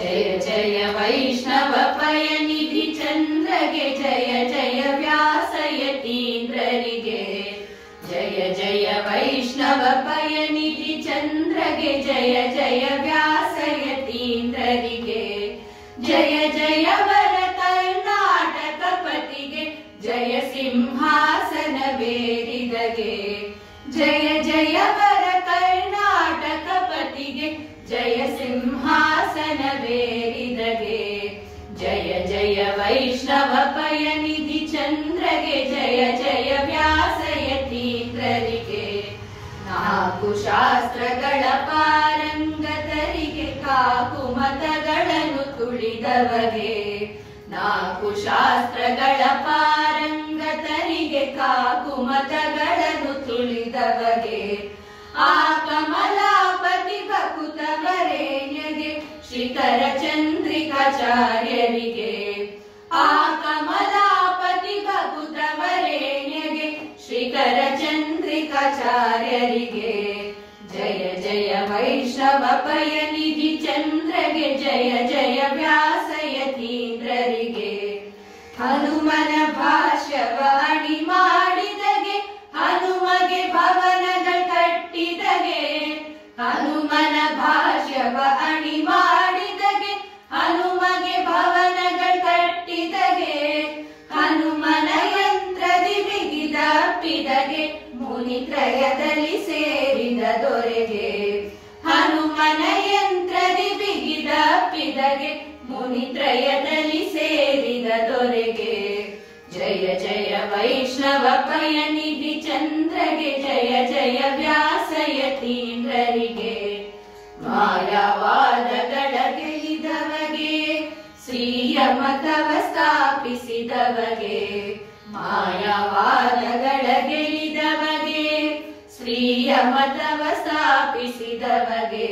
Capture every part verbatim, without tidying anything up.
जय जय वैष्णव पयनिधि चंद्रगे जय जय व्यास यतीन्द्ररिगे जय जय वैष्णव पयनिधि चंद्रगे जय जय व्यास यतीन्द्ररिगे जय जय वर कर्नाटक पतिगे जय सिंहासन वेरिदगे जय जय वर कर्नाटक पतिगे जय सिंहासन वेरिदगे जय जय वैष्णव पयनिधि चंद्रगे जय जय व्यास यतीन्द्ररिगे नाಲ್ಕು ಶಾಸ್ತ್ರಗಳ ಪಾರಂಗತರಿಗೆ ಕಾಕು ಮತಗಳನ್ನು ತುಳಿದವಗೆ ನಾಲ್ಕು ಶಾಸ್ತ್ರಗಳ ಪಾರಂಗತರಿಗೆ ಕಾಕು ಮತಗಳನ್ನು ತುಳಿದವಗೆ ಆ ಕಮಲಾಪತಿ ಭಕುತವರೇಣ್ಯಗೆ ಶಿಖರ ಚಂದ್ರಿಕಾಚಾರ್ಯರಿಗೆ ಆ ಕಮಲಾಪತಿ ಭಕುತವರೇಣ್ಯಗೆ ಶಿಖರ ಚಂದ್ರಿಕಾಚಾರ್ಯರಿಗೆ ಜಯ ಜಯ ವೈಷ್ಣವ ಪಯನಿಧಿ ಚಂದ್ರಗೆ ಜಯ ಜಯ ವ್ಯಾಸ ಯತೀಂದ್ರರಿಗೆ ಹನುಮನ ಭಾಷ್ಯವ ಅಣಿ ಮಾಡಿದಗೆ ಹನುಮಗೆ ಭವನಗಳ ಕಟ್ಟಿದಗೆ ಹನುಮನ ಭಾಷ್ಯವ ಅಣಿ ಮಾಡಿದಗೆ ಹನುಮಗೆ ಭವನಗಳ ಕಟ್ಟಿದಗೆ ಹನುಮನ ಯಂತ್ರದಿ ಬಿಗಿದಪ್ಪಿದಗೆ ಮುನಿತ್ರಯದಲ್ಲಿ ಸೇರಿದ ದೊರೆಗೆ ಹನುಮನ ಯಂತ್ರದಿ ಬಿಗಿದಪ್ಪಿದಗೆ ಮುನಿತ್ರಯದಲ್ಲಿ ಸೇರಿದ ದೊರೆಗೆ ಜಯ ಜಯ ವೈಷ್ಣವ ಪಯನಿಧಿ ಚಂದ್ರಗೆ ಜಯ ಜಯ ವ್ಯಾಸ ಯತೀಂದ್ರರಿಗೆ ಮಾಯಾವಾದಗಳ ಗೆಲಿದವಗೆ ಶ್ರೀಯ ಮತವ ಸ್ಥಾಪಿಸಿದವಗೆ ಮಾಯಾವಾದಗಳ ಗೆಲಿದವಗೆ ಶ್ರೀಯ ಮತವ ಸ್ಥಾಪಿಸಿದವಗೆ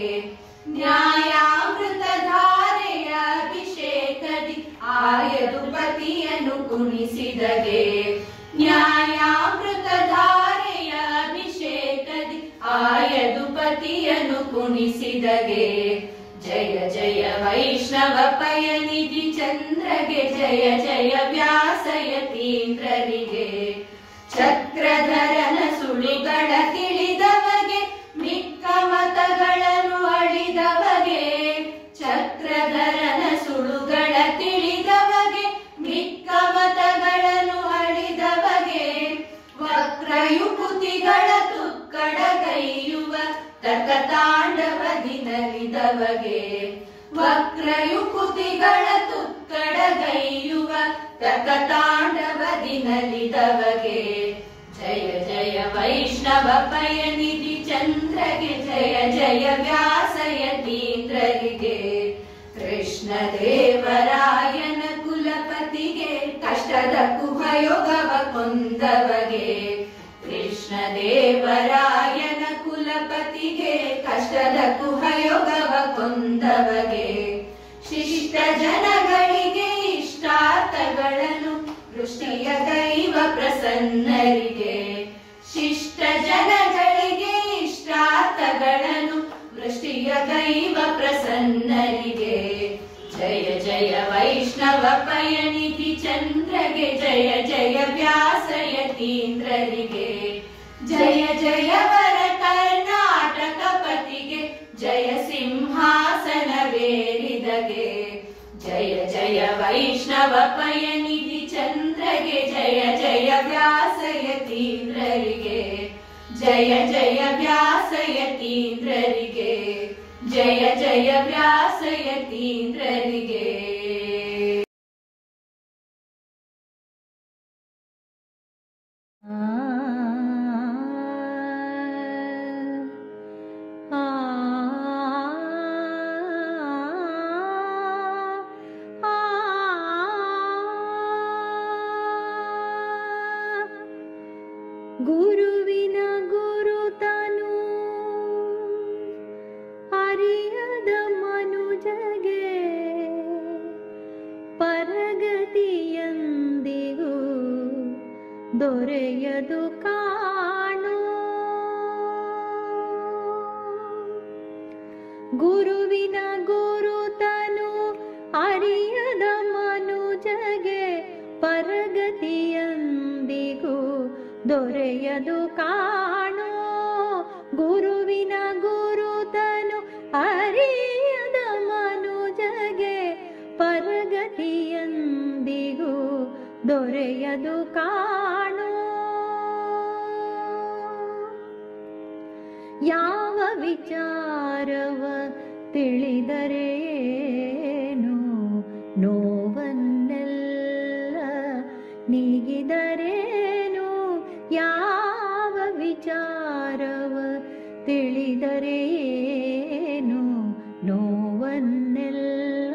ನ್ಯಾಯಾಮೃತ ಧಾರೆಯ ಅಭಿಷೇಕದಿ ಆಯದು ಪತಿಯನ್ನು ಕುಣಿಸಿದಗೆ ನ್ಯಾಯಾಮೃತ ಧಾರೆಯ ಅಭಿಷೇಕದಿ ಆಯದು ಪತಿಯನ್ನು ಕುಣಿಸಿದಗೆ ಜಯ ಜಯ ವೈಷ್ಣವ ಪಯನಿಧಿ ಚಂದ್ರಗೆ ಜಯ ಜಯ ವ್ಯಾಸ ಯತೀಂದ್ರರಿಗೆ ಚಕ್ರಧರನ ಸುಳಿಗಳ ತಿಳಿದವಗೆ ಮಿಕ್ಕ ಮತಗಳನ್ನು ಅಳಿದವಗೆ ಚಕ್ರಧರನ ಸುಳುಗಳ ತಿಳಿದವಗೆ ಮಿಕ್ಕ ಮತಗಳನ್ನು ಅಳಿದವಗೆ ವಕ್ರಯುಕುತಿಗಳ ತುಕ್ಕಡ ಕೈಯುವ ತಕ ತಾಂಡವದಿ ನಲಿದವಗೆ ವಕ್ರಯುಕುತಿಗಳ ತುಕ್ಕಡ ಗೈಯುವ ತಕ ತಾಂಡವದಿ ನಲಿದವಗೆ ಜಯ ಜಯ ವೈಷ್ಣವ ಪಯನಿಧಿ ಚಂದ್ರಗೆ ಜಯ ಜಯ ವ್ಯಾಸ ಯತೀಂದ್ರರಿಗೆ ಕೃಷ್ಣ ದೇವರಾಯನ ಕುಲಪತಿಗೆ ಕಷ್ಟದ ಕುಹಯೋಗವ ಕೊಂದವಗೆ ಕೃಷ್ಣ ದೇವರಾಯನ ಕುಲಪತಿಗೆ ಕಷ್ಟದ ಕುಹಯೋಗವ ಕೊಂದವಗೆ ಶಿಷ್ಟ ಜನಗಳಿಗೆ ಇಷ್ಟಾರ್ಥಗಳನ್ನು ದೃಷ್ಟಿಯ ದೈವ ಪ್ರಸನ್ನರಿಗೆ ಶಿಷ್ಟ ಜನಗಳಿಗೆ ಇಷ್ಟಾರ್ಥಗಳನ್ನು ವೃಷ್ಟಿಯ ದೈವ ಪ್ರಸನ್ನರಿಗೆ ಜಯ ಜಯ ವೈಷ್ಣವ ಪಯನಿಧಿ ಚಂದ್ರಗೆ ಜಯ ಜಯ ವ್ಯಾಸ ಯತೀಂದ್ರರಿಗೆ ಜಯ ಜಯ ವರ ಕರ್ನಾಟಕ ಪತಿಗೆ ಜಯ ಸಿಂಹಾಸನ ವೇರಿದಗೆ ಜಯ ಜಯ ವೈಷ್ಣವ ಪಯನಿಧಿ ಚಂದ್ರಗೆ ಜಯ ಜಯ ವ್ಯಾಸ ಯತೀಂದ್ರರಿಗೆ ಜಯ ಜಯ ವ್ಯಾಸ ಯತೀಂದ್ರರಿಗೆ ಜಯ ಜಯ ವ್ಯಾಸ ಯತೀಂದ್ರರಿಗೆ ಗುರುವಿನ ಗುರುತನು ಅರಿಯದ ಮನುಜಗೆ ಪರಗತಿಯಂದಿಗೂ ದೊರೆಯದು ಕಾಣೋ ಗುರುವಿನ ಗುರುತನು ದೊರೆಯದು ಕಾಣೋ. ಗುರುವಿನ ಗುರುತನು ಅರಿಯದ ಮನುಜಗೆ ಪರಗತಿಯಂದಿಗೂ ದೊರೆಯದು ಕಾಣೋ. ಯಾವ ವಿಚಾರವ ತಿಳಿದರೇನು ನೋವನ್ನೆಲ್ಲ ನೀಗಿದರೇನು. ಯಾವ ವಿಚಾರವ ತಿಳಿದರೇನು ನೋವನ್ನೆಲ್ಲ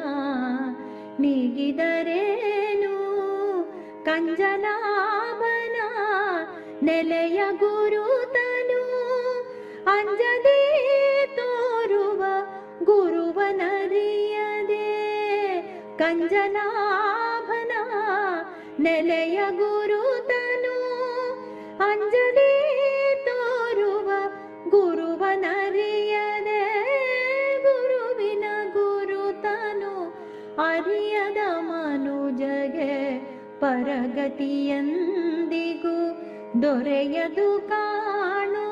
ನೀಗಿದರೇನು. ಕಂಜನಾಭನ ನೆಲೆಯ ಗುರುತನು ಅಂಜದೇ ತೋರುವ ಗುರುವನರಿಯದೆ. ಕಂಜನಾಭನ ನೆಲೆಯ ಗುರುತನು ಅಂಜದೇ ತೋರುವ ಗುರುವನರಿಯದೆ. ಗುರುವಿನ ಗುರುತನು ಅರಿಯದ ಮನುಜಗೆ ಪರಗತಿಯಂದಿಗೂ ದೊರೆಯದು ಕಾಣೋ.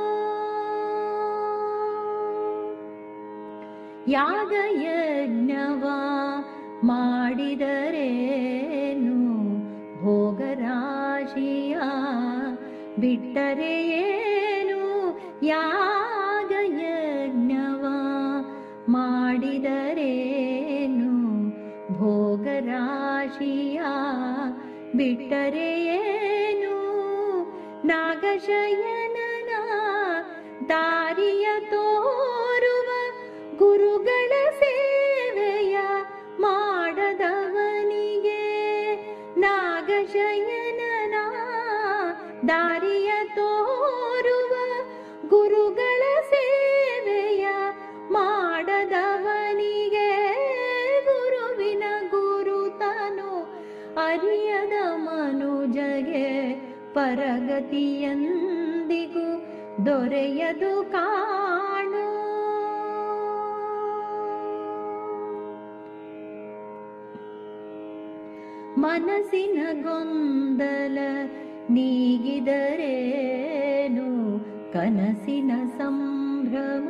ಯಾಗ ಯಜ್ಞವ ಮಾಡಿದರೇನು ಭೋಗರಾಶಿಯ ಬಿಟ್ಟರೇನು. ಯಾಗ ಯಜ್ಞವ ಮಾಡಿದರೇನು ಭೋಗರಾಶಿಯ ಬಿಟ್ಟರೇನು. ನಾಗಶಯನನ ದಾರಿಯ ತೋರುವ ಗುರುಗಳ ಸೇವೆಯ ಮಾಡದವನಿಗೆ. ನಾಗಶಯನನ ದಾರಿಯ ತೋರುವ ಗುರುಗಳ ಸೇವೆಯ ಮಾಡದವನಿಗೆ. ಗುರುವಿನ ಗುರುತನು ಅರಿಯದ ಮನುಜಗೆ ಪರಗತಿಯಂದಿಗೂ ದೊರೆಯದು ಕಾಣೋ. ಮನಸ್ಸಿನ ಗೊಂದಲ ನೀಗಿದರೇನು ಕನಸಿನ ಸಂಭ್ರಮ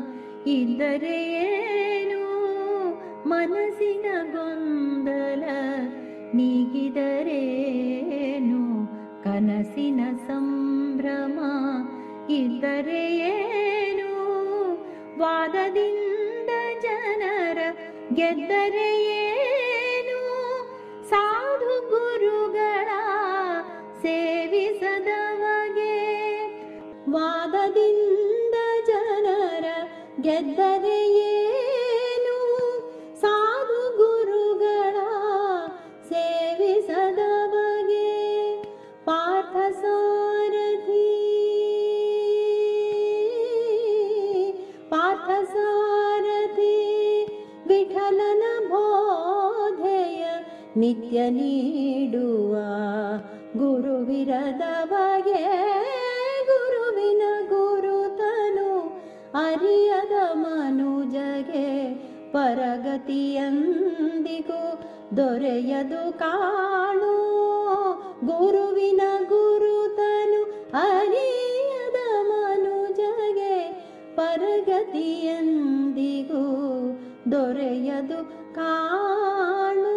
ಇದ್ದರೇನು. ಮನಸ್ಸಿನ ಗೊಂದಲ ನೀಗಿದರೇನು ಕನಸಿನ ಸಂಭ್ರಮ ಇದ್ದರೇನು. ವಾದದಿಂದ ಜನರ ಗೆದ್ದರೇನು ಸಾಧು ಗುರುಗಳ ಸೇವಿಸದವಗೆ. ವಾದದಿಂದ ಜನರ ಗೆದ್ದರೇನು ಸಾಧು ಗುರುಗಳ ಸೇವಿಸದವಗೆ. ಪಾರ್ಥಸಾರಥಿ ಪಾರ್ಥಸಾರಥಿ ವಿಠಲನ ಬೋಧೆಯ ನಿತ್ಯ ನೀಡುವ ಗುರುವಿರದವಗೆ. ಗುರುವಿನ ಗುರುತನು ಅರಿಯದ ಮನುಜಗೆ ಪರಗತಿಯಂದಿಗೂ ದೊರೆಯದು ಕಾಣೋ. ಗುರುವಿನ ಗುರುತನು ಅರಿಯದ ಮನುಜಗೆ ಪರಗತಿಯಂದಿಗೂ ದೊರೆಯದು ಕಾಣೋ.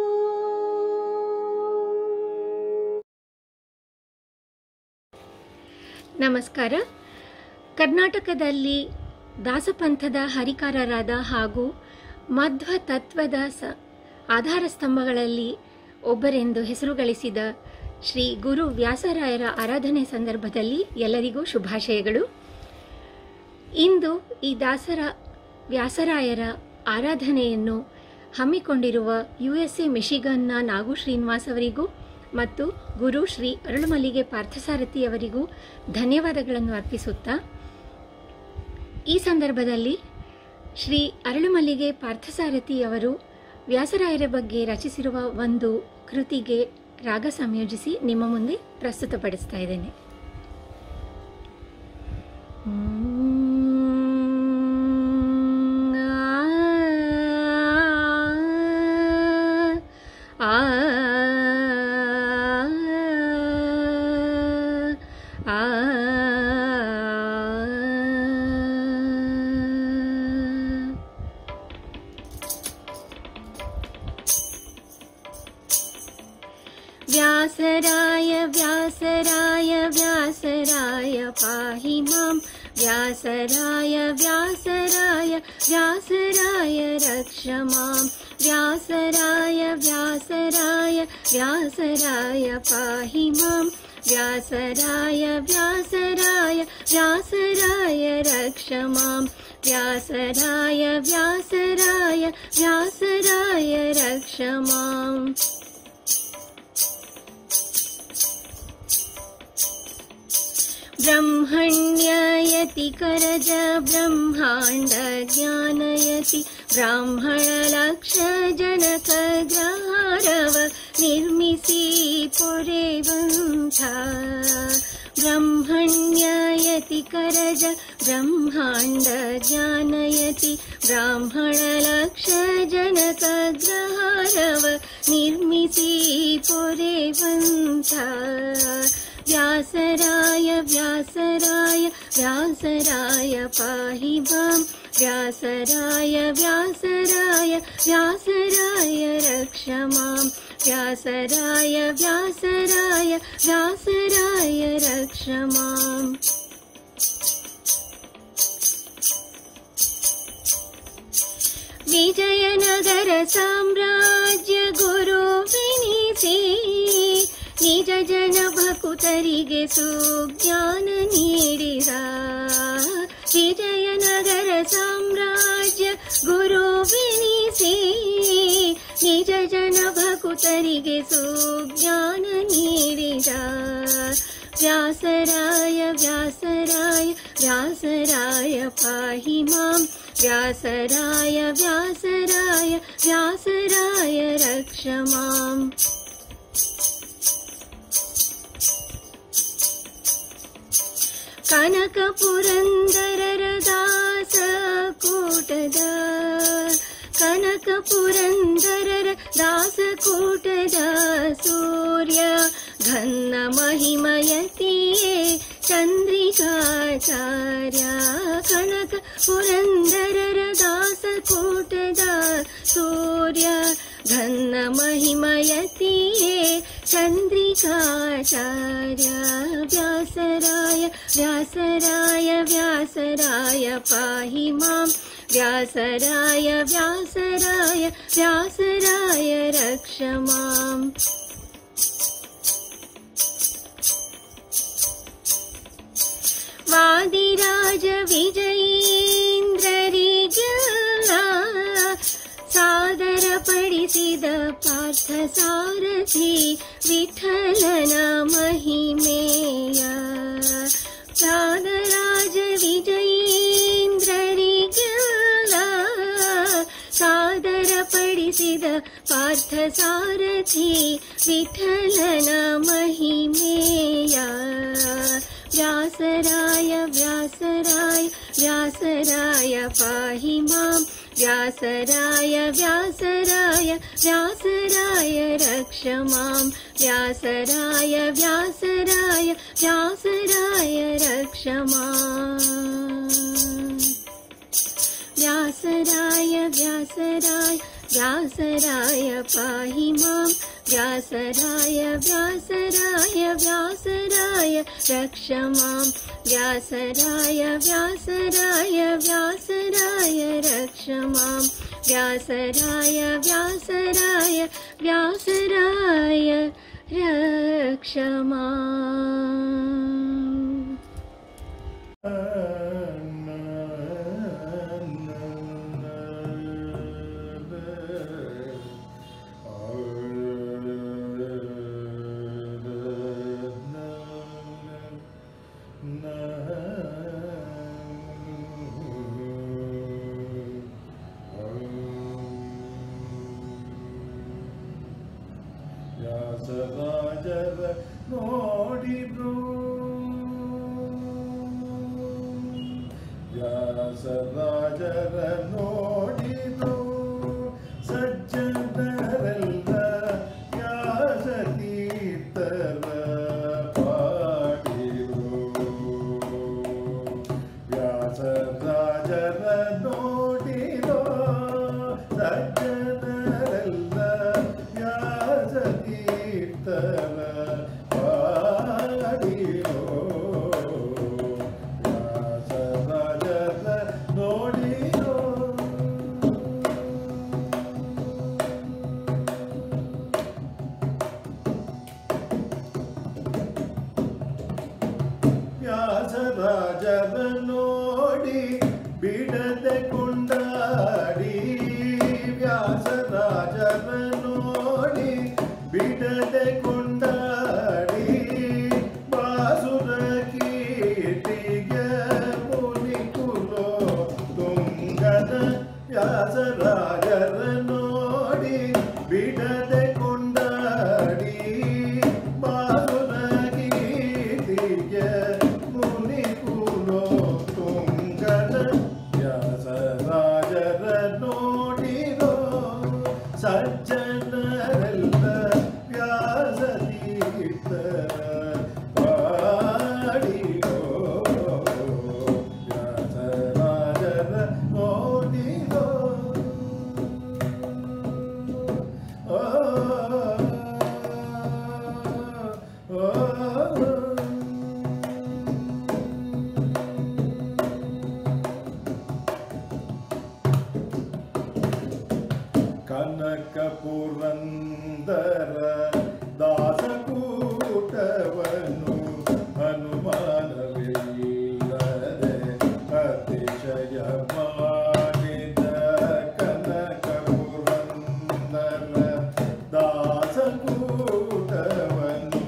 ನಮಸ್ಕಾರ. ಕರ್ನಾಟಕದಲ್ಲಿ ದಾಸಪಂಥದ ಹರಿಕಾರರಾದ ಹಾಗೂ ಮಧ್ವ ತತ್ವದ ಸ ಆಧಾರ ಸ್ತಂಭಗಳಲ್ಲಿ ಒಬ್ಬರೆಂದು ಹೆಸರು ಗಳಿಸಿದ ಶ್ರೀ ಗುರು ವ್ಯಾಸರಾಯರ ಆರಾಧನೆ ಸಂದರ್ಭದಲ್ಲಿ ಎಲ್ಲರಿಗೂ ಶುಭಾಶಯಗಳು. ಇಂದು ಈ ದಾಸರ ವ್ಯಾಸರಾಯರ ಆರಾಧನೆಯನ್ನು ಹಮ್ಮಿಕೊಂಡಿರುವ ಯು ಎಸ್ ಎ ಮಿಶಿಗನ್ನ ನಾಗು ಶ್ರೀನಿವಾಸ್ ಅವರಿಗೂ ಮತ್ತು ಗುರು ಶ್ರೀ ಅರಳುಮಲ್ಲಿಗೆ ಪಾರ್ಥಸಾರಥಿಯವರಿಗೂ ಧನ್ಯವಾದಗಳನ್ನು ಅರ್ಪಿಸುತ್ತಾ, ಈ ಸಂದರ್ಭದಲ್ಲಿ ಶ್ರೀ ಅರಳುಮಲ್ಲಿಗೆ ಪಾರ್ಥಸಾರಥಿಯವರು ವ್ಯಾಸರಾಯರ ಬಗ್ಗೆ ರಚಿಸಿರುವ ಒಂದು ಕೃತಿಗೆ ರಾಗ ಸಂಯೋಜಿಸಿ ನಿಮ್ಮ ಮುಂದೆ ಪ್ರಸ್ತುತಪಡಿಸ್ತಾ ಇದ್ದೇನೆ. ಆ पाहि मां व्यासराय व्यासराय व्यासराय रक्ष मां व्यासराय व्यासराय व्यासराय पाहि मां व्यासराय व्यासराय व्यासराय रक्ष मां व्यासराय व्यासराय व्यासराय रक्ष माम् ब्रह्मण्ययति करज ब्रह्माण्ड ज्ञानयति ब्राह्मणलक्ष जनकग्रहारव निर्मिसि पुरेवन्थ ब्रह्मण्ययति करज ब्रह्माण्ड ज्ञानयति ब्राह्मणलक्ष जनकग्रहारव निर्मिसि पुरेवन्थ व्यासराय व्यासराय व्यासराय पाहि मां व्यासराय व्यासराय व्यासराय रक्ष मां व्यासराय व्यासराय व्यासराय रक्ष माम् विजयनगर साम्राज्य गुरु विनिसे निज जन भकुतरिगे सुज्ञान नीडिದ विजयनगर साम्राज्य गुरु विनिसे निज जन भकुतरिगे सुज्ञान नीडिದ व्यासराय व्यासराय व्यासराय पाहि मां व्यासराय व्यासराय व्यासराय रक्ष माम् कनक पुरंदरर दास कूटद कनक पुरंदरर दास कूटद सूर्य घन्न महिमयतिये चंद्रिकाचार्य कनक पुरंदरर दास कूटद सूर्य घन्न महिमयतिये चंद्रिकाचार्य व्यासराय व्यासराय व्यासराय पाहि मां व्यासराय व्यासराय व्यासराय रक्ष माम् वादिराज विजयीन्द्ररिಗೆಲ್ಲ सादर पडिसिद पार्थ सारथि विठ्ठलನ महिमेಯ सादराज विजयीन्द्ररिಗೆಲ್ಲ सादर पडिसिद पार्थ सारथि विठ्ठलನ महिमेಯ व्यासराय व्यासराय व्यासराय पाहि मां व्यासराय व्यासराय व्यासराय रक्ष मां व्यासराय व्यासराय व्यासराय रक्ष माम् व्यासराय व्यासराय व्यासराय पाहि मां व्यासराय व्यासराय व्यासराय रक्ष मां व्यासराय व्यासराय व्यासराय रक्ष मां व्यासराय व्यासराय व्यासराय रक्ष माम् ವ್ಯಾಸರಾಜರ ನೋಡಿದ್ರು ವ್ಯಾಸರಾಜರ ನೋಡಿದ್ರು ಸಜ್ಜನರೆಲ್ಲ ವ್ಯಾಸತೀರ್ಥರ ಪಾಡಿರು ವ್ಯಾಸರಾಜರ ನೋಡಿರೋ ಸಜ್ಜನರೆಲ್ಲ ವ್ಯಾಸತೀರ್ಥರ ಪಾಡಿರೋ ವ್ಯಾಸರಾಜರ ನೋಡಿ ಬಿಡದೆ ಕೊಂಡಾಡಿ ವ್ಯಾಸರಾಜರ ನೋಡಿ ಬಿಡದೆ ಕೊಂಡಾಡಿ ಬಾಸುರ ಕೀರ್ತಿಗೆ ಮುನಿಕುಲೋ ತುಂಗದ ವ್ಯಾಸರಾಜರ ನೋಡಿ ಬಿಡದೆ ಕೊಂಡಾಡಿ ಬಾಸುರ ಕೀರ್ತಿಗೆ ಮುನಿಕುಲೋ ತುಂಗದ ವ್ಯಾಸರಾಜರ ನೋಡಿರೋ ಸಜ್ಜನರೆಲ್ಲ ವ್ಯಾಸತೀರ್ಥರ ಪಾಡಿರೋ ವ್ಯಾಸರಾಜರ ನೋಡಿರೋ ಓ ಓ ಕನಕ ಪುರಂದರ ದಾಸಕೂಟವನ್ನು ಅನುಮಾನವಿಲ್ಲದೆ ಅತಿಶಯ ಮಾಡಿದ ಕನಕ ಪುರಂದರ ದಾಸಕೂಟವನ್ನು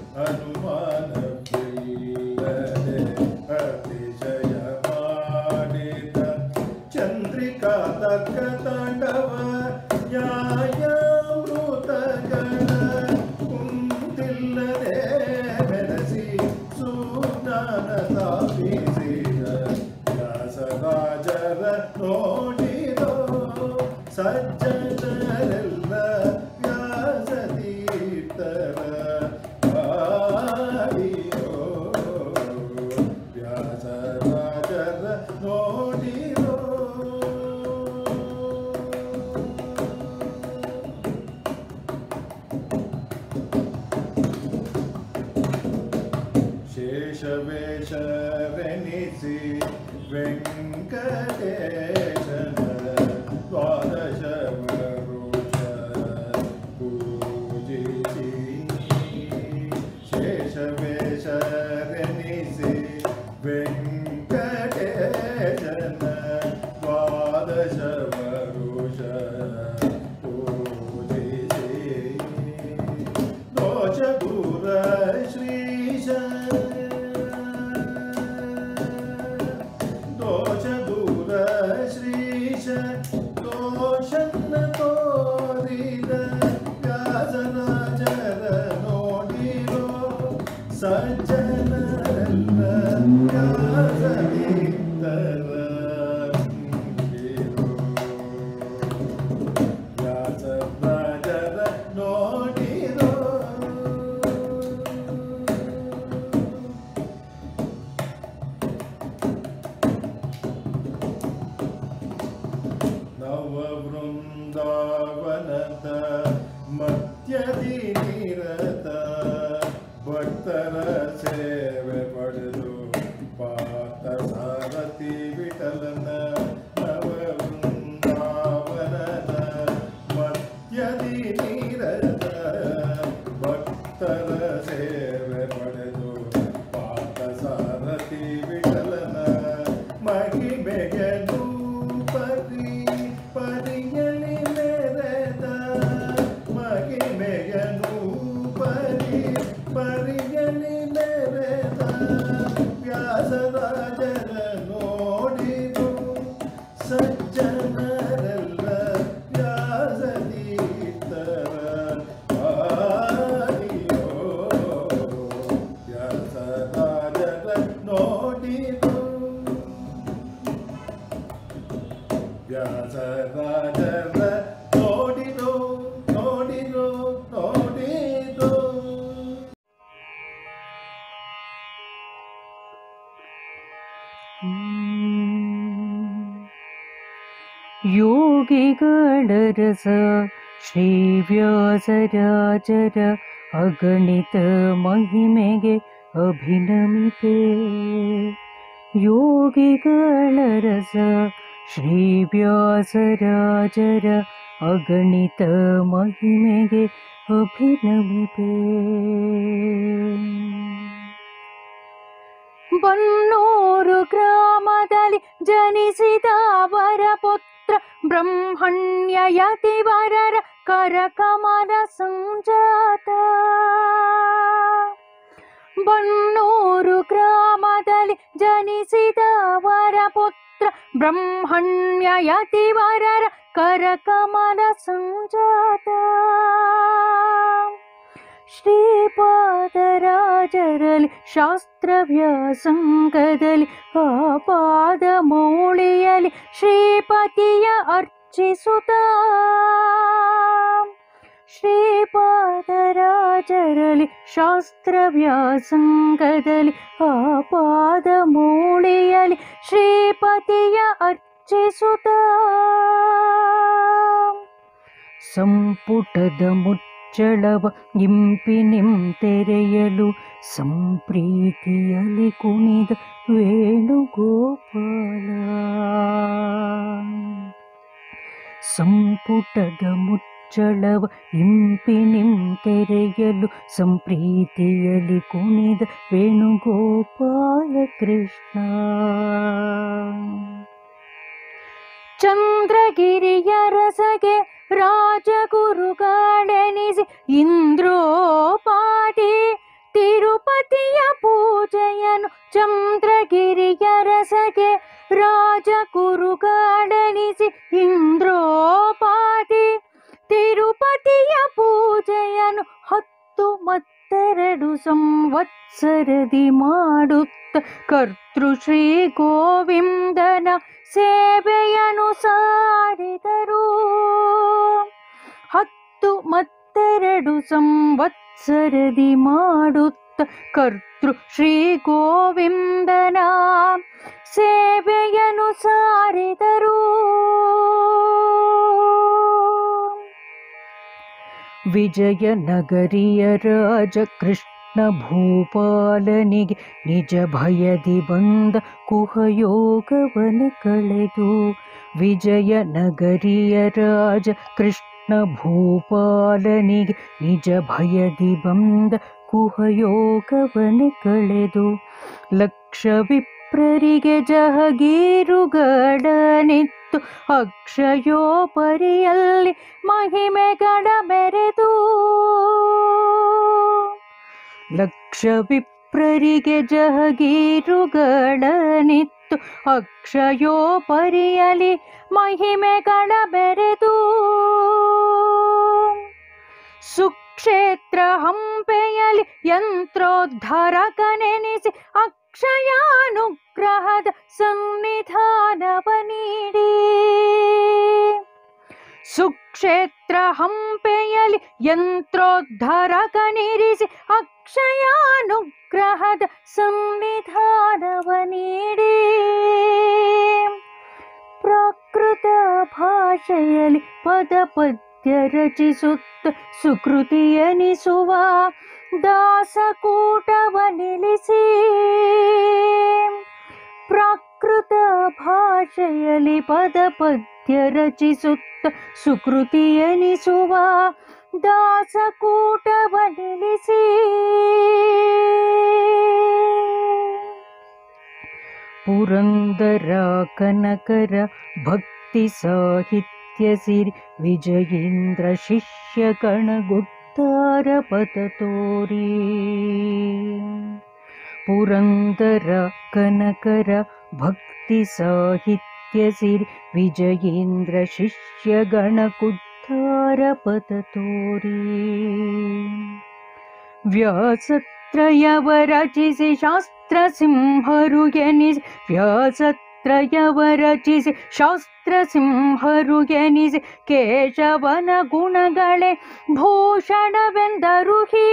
ಅನುಮಾನವಿಲ್ಲದೆ ಅತಿಶಯ ಮಾಡಿದ ಚಂದ್ರಿಕಾ ತಕ್ಕ ತಾಂಡವ ನ್ಯಾಯಾಮೃತಗಳ ಕುಂತಿಲ್ಲದೆ ಬೆಳೆಸಿ ಸುಜ್ಞಾನ ಸ್ಥಾಪಿಸಿದ ವ್ಯಾಸರಾಜರ ನೋಡಿರೋ ಸಜ್ಜನರೆಲ್ಲ ವ್ಯಾಸತೀರ್ಥರ ಪಾಡಿರೋ ವ್ಯಾಸರಾಜರ ನೋಡಿರೋ ಶೇಷವೇಷವೆನಿಸಿ ವೆಂಕಟೇಶನ ದ್ವಾದಶ ವರುಷ ಪೂಜಿಸಿ ಶೇಷವೇಷವೆನಿಸಿ ವೆಂಕಟೇಶನ ದ್ವಾದಶ ವರುಷ ಪೂಜಿಸಿ ದೋಷ ದೂರ ಶ್ರೀಶ ದೋಷ ದೂರ ಶ್ರೀಶ ದೋಷನ್ನ ತೋರಿದ ವ್ಯಾಸರಾಜರ ನೋಡಿರೋ ಸಜ್ಜನರೆಲ್ಲ ವ್ಯಾಸತೀರ್ಥರ ನೋಡಿರೋ ವ್ಯಾಸರಾಜರ ನೋಡಿರೋ ನವ ವೃಂದಾವನದ ಮಧ್ಯದಿ ನಿರತ ಭಕ್ತರ ಸೇವೆ ಪಡೆದು ಪಾತ ಸಾರಥಿ ವಿಠಲನ ನವ ವೃಂದಾವನದ ಮಧ್ಯದಿ ನಿರತ ಭಕ್ತರ ಸೇವೆ ಪಡೆದು ಪಾತ ಸಾರಥಿ ವಿಠಲನ ಮಹಿಮೆಗೆದು ಪರಿ ಪರಿಯಲಿ ಮೆರೆದ ಮಹಿಮೆಯನು ಪರಿ ಪರಿಯಲಿ ಮೆರೆದ ವ್ಯಾಸರಾಜರ ನೋಡಿರು ಸಜ್ಜನರೆಲ್ಲ ವ್ಯಾಸತೀರ್ಥರ ಪಾಡಿರೋ ವ್ಯಾಸರಾಜರ ನೋಡಿರು ವ್ಯಾಸರಾಜರ ನೋಡಿರೋ ನೋಡಿರೋ ನೋಡಿರೋ ಯೋಗಿಗಳ ರಸ ಶ್ರೀ ವ್ಯಾಸರಾಜರ ಅಗಣಿತ ಮಹಿಮೆಗೆ ಅಭಿನಮಿತೆ. ಯೋಗಿಗಳ ರಸ ಶ್ರೀ ವ್ಯಾಸರಾಜರ ಅಗಣಿತ ಮಹಿಮೆಗೆ ಅಭಿನಮಿತೆ. ಬನ್ನೂರು ಗ್ರಾಮದಲ್ಲಿ ಜನಿಸಿದ ಅವರ ಪುತ್ರ ಬ್ರಹ್ಮಣ್ಯ ಯತಿವರರ ಕರಕಮಲ ಸಂಜಾತ. ಬನ್ನೂರು ಗ್ರಾಮದಲ್ಲಿ ಜನಿಸಿದ ಅವರ ಪುತ್ರ ಬ್ರಹ್ಮಣ್ಯ ಯತಿವರರ ಕರಕಮಲ ಸಂಜಾತ. ಶ್ರೀಪಾದರಾಜರಲ್ಲಿ ಶಾಸ್ತ್ರವ್ಯಾಸಂಗದಲ್ಲಿ ಆಪಾದ ಮೌಳಿಯಲ್ಲಿ ಶ್ರೀಪತಿಯ ಅರ್ಚಿಸುತ್ತ. ಶ್ರೀಪಾದರಾಜರಲ್ಲಿ ಶಾಸ್ತ್ರವ್ಯಾಸಂಗದಲ್ಲಿ ಆಪಾದ ಮೌಳಿಯಲ್ಲಿ ಶ್ರೀಪತಿಯ ಅರ್ಚಿಸುತ್ತ. ಸಂಪುಟದ ಮುಚ್ಚಳವ ಇಂಪಿನಿಂ ತೆರೆಯಲು ಸಂಪ್ರೀತಿಯಲ್ಲಿ ಕುಣಿದ ವೇಣುಗೋಪಾಲ. ಸಂಪುಟದ ಮುಚ್ಚಳವ ಇಂಪಿನಿಂ ತೆರೆಯಲು ಸಂಪ್ರೀತಿಯಲ್ಲಿ ಕುಣಿದ ವೇಣುಗೋಪಾಲ ಕೃಷ್ಣ. ಚಂದ್ರಗಿರಿಯ ರಸಗೆ ರಾಜಗುರುಗಳೆನಿಸಿ ಇಂದ್ರೋಪಾದಿ ತಿರುಪತಿಯ ಪೂಜೆಯನ್ನು. ಚಂದ್ರಗಿರಿಯ ರಸಗೆ ರಾಜಗುರುಗಳೆನಿಸಿ ಇಂದ್ರೋಪಾದಿ ತಿರುಪತಿಯ ಪೂಜೆಯನ್ನು ಹತ್ತು ಮತ್ತೆರಡು ಸಂವತ್ಸರದಿ ಮಾಡುತ್ತ ಕರ್ತೃ ಶ್ರೀ ಗೋವಿಂದನ ಸೇವೆಯನ್ನು ಸಾರಿದರು. ಹತ್ತು ಮತ್ತೆರಡು ಸಂವತ್ಸರದಿ ಮಾಡುತ್ತ ಕರ್ತೃ ಶ್ರೀ ಗೋವಿಂದನ ಸೇವೆಯನ್ನು ಸಾರಿದರು. ವಿಜಯನಗರಿಯ ರಾಜ ಕೃಷ್ಣ ಭೂಪಾಲನಿಗೆ ನಿಜ ಭಯದಿ ಬಂದ ಕುಹಯೋಗವನೆ ಕಳೆದು. ವಿಜಯನಗರಿಯ ರಾಜ ಕೃಷ್ಣ ಭೂಪಾಲನಿಗೆ ನಿಜ ಭಯದಿ ಬಂದ ಕುಹಯೋಗವನೆ ಕಳೆದು. ಲಕ್ಷ ವಿಪ್ರರಿಗೆ ಜಹಗೀರುಗಳನಿತ್ತು ಅಕ್ಷಯೋಪರಿಯಲ್ಲಿ ಮಹಿಮೆಗಳ ಮೆರೆದು. ಲಕ್ಷ ವಿಪ್ರರಿಗೆ ಜಹಗೀರುಗಳನಿತ್ತು ಅಕ್ಷಯೋಪರಿಯಲ್ಲಿ ಮಹಿಮೆಗಳ ಬೆರೆದು. ಸುಕ್ಷೇತ್ರ ಹಂಪೆಯಲ್ಲಿ ಯಂತ್ರೋದ್ಧಾರಕನೆನಿಸಿ ಅಕ್ಷಯಾನುಗ್ರಹದ ಸನ್ನಿಧಾನವ ನೀಡಿ. ಸುಕ್ಷೇತ್ರ ಹಂಪೆಯಲ್ಲಿ ಯಂತ್ರೋದ್ಧಾರಕನಿರಿಸಿ ಅಕ್ಷಯಾನುಗ್ರಹದ ಸನ್ನಿಧಾನವ ನೀಡಿ. ಪ್ರಾಕೃತ ಭಾಷೆಯಲ್ಲಿ ಪದ ಪದ್ಯ ರಚಿಸುತ್ತ ಸುಕೃತಿಯನಿಸುವ ದಾಸಕೂಟವ ನಿಲ್ಲಿಸಿ. ಪ್ರಾಕೃತ ಭಾಷೆಯಲ್ಲಿ ಪದ ಪದ್ಯ ರಚಿಸುತ್ತ ಸುಕೃತಿಯನಿಸುವ ದಾಸಕೂಟವ ನಿಲ್ಲಿಸಿ. ಪುರಂದರ ಕನಕರ ಭಕ್ತಿ ಸಾಹಿತ್ಯ ಸಿರಿ ವಿಜಯೇಂದ್ರ ಶಿಷ್ಯ ಗಣಗುತ್ತಾರ ಪದ ತೋರಿ. ಪುರಂದರ ಕನಕರ ಭಕ್ತಿ ಸಾಹಿತ್ಯ ಸಿರಿ ವಿಜಯೇಂದ್ರ ಶಿಷ್ಯ ಗಣಗುತ್ತಾರ ಪದ ತೋರಿ. ವ್ಯಾಸತ್ರಯವ ರಚಿಸಿ ಶಾಸ್ತ್ರ ಸಿಂಹರು ಎನಿಸಿ ವ್ಯಾಸತ್ರಯವ ರಚಿಸಿ ಶಾಸ್ತ್ರ ಸಿಂಹರು ಎನಿಸಿ ಕೇಶವನ ಗುಣಗಳೇ ಭೂಷಣವೆಂದರು ಹೀ.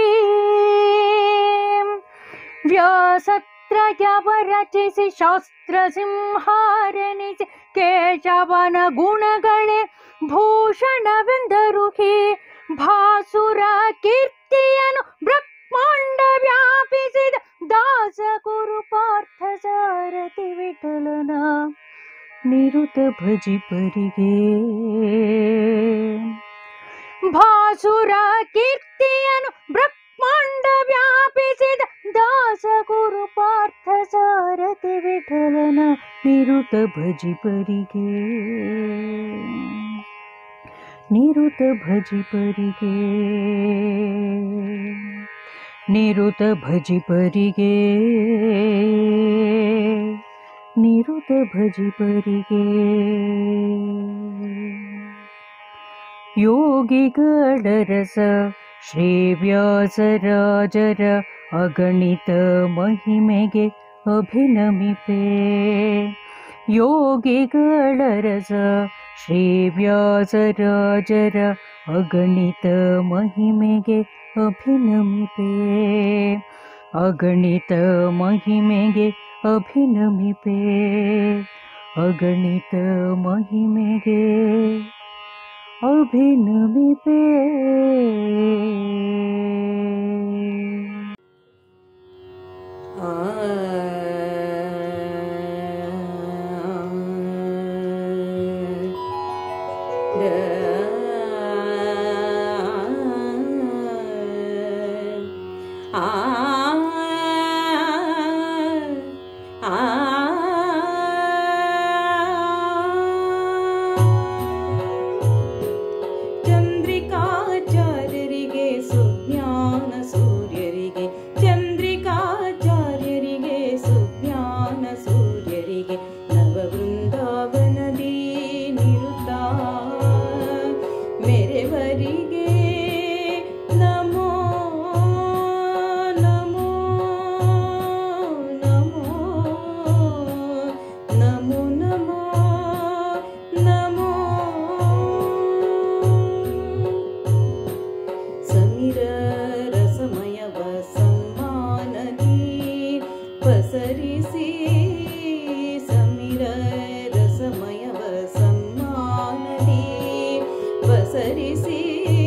ವ್ಯಾಸತ್ರಯವ ರಚಿಸಿ ಶಾಸ್ತ್ರ ಸಿಂಹಾರೆನಿಸಿ ಕೇಶವನ ಗುಣಗಳೇ ಭೂಷಣವೆಂದರು ಹೀ. ಭಾಸುರ ಕೀರ್ತಿಯನು ಬ್ರಹ್ಮಾಂಡ ವ್ಯಾಪಿಸಿದ ದಾಸ ಗುರು ಪಾರ್ಥ ಸಾರಥಿ ವಿಠಲನ ನಿರುತ ಭಜಿಪರಿಗೆ. ಭಾಸುರ ಕೀರ್ತಿಯನು ಬ್ರಹ್ಮ ಮಂಡ ವ್ಯಾಪಿಸಿದ ದಾಸ ಗುರು ಪಾರ್ಥ ಸಾರಥಿ ವಿಠಲನ ನಿರುತ ಭಜಿಪರಿಗೆ ನಿರುತ ಭಜಿಪರಿಗೆ ನಿರುತ ಭಜಿಪರಿಗೆ ನಿರುತ ಭಜಿಪರಿಗೆ ಯೋಗಿಗಳ ರಸ ಶ್ರೀ ವ್ಯಾಸರಾಜರ ಅಗಣಿತ ಮಹಿಮೆಗೆ ಅಭಿನಮಿಪೆ ಯೋಗಿಗಳ ರಸ ಶ್ರೀ ವ್ಯಾಸರಾಜರ ಅಗಣಿತ ಮಹಿಮೆಗೆ ಅಭಿನಮಿಪೆ ಅಗಣಿತ ಮಹಿಮೆಗೆ ಅಭಿನಮಿಪೆ ಅಗಣಿತ ಮಹಿಮೆಗೆ ಅಭಿನಮಿಪೆ ಚಂದ್ರಿಕಾಚಾರ್ಯರಿಗೆ ಸುಜ್ಞಾನ ಸೂರ್ಯರಿಗೆ ಚಂದ್ರಿಕಾಚಾರ್ಯರಿಗೆ ಸುಜ್ಞಾನ ಸೂರ್ಯರಿಗೆ ನವವೃಂದಾವನದಿ ನಿರುತ ಮೆರೆವರಿಗೆ ನಮೋ ನಮೋ ನಮೋ ನಮೋ ನಮೋ ನಮೋ ಸಮೀರ ರಸಮಯವ ಸಮ್ಮಾನದಿ ಪಸರಿಸಿ ಸಮೀರ ರಸಮಯವ ಸಮ್ಮಾನದಿ ಪಸರಿಸಿ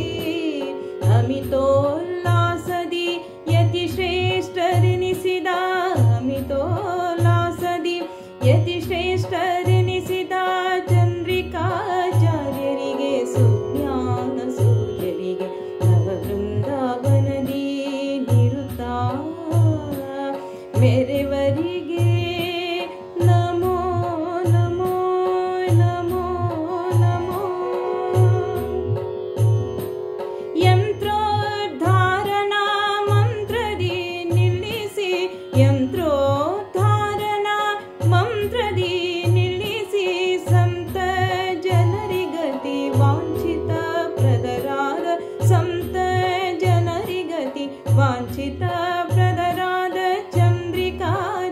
ಅಮಿತೋಲ್ಲಾಸದಿ ಯತಿ ಶ್ರೇಷ್ಠರೆನಿಸಿದ ಅಮಿತೋಲ್ಲಾಸದಿ ಯತಿ ಶ್ರೇಷ್ಠರೆನಿಸಿದ ಚಂದ್ರಿಕಾಚಾರ್ಯರಿಗೆ ಸುಜ್ಞಾನ ಸೂರ್ಯರಿಗೆ ನವವೃಂದಾವನದಿ ನಿರುತ ಮೆರೆವರಿಗೆ ನಮೋ ನಮೋ ನಮೋ ನಮೋ ಯಂತ್ರೋದ್ಧಾರಣ ಮಂತ್ರದಿ ನಿಲ್ಲಿಸಿ ಯಂತ್ರೋದ್ಧಾರಣ ಮಂತ್ರದಿ ನಿಲ್ಲಿಸಿ ಸಂತ ಜನರಿಗತಿ ವಾಂಛಿತ ಪ್ರದರಾದ ಸಂತ ಜನರಿಗತಿ ವಾಂಛಿತ ಪ್ರದರಾದ ಚಂದ್ರಿಕಾ